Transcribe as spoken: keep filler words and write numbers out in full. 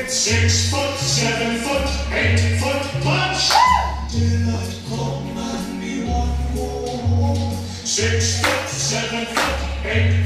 Six foot, seven foot, eight foot punch. Daylight come and me want more. Six foot, seven foot, eight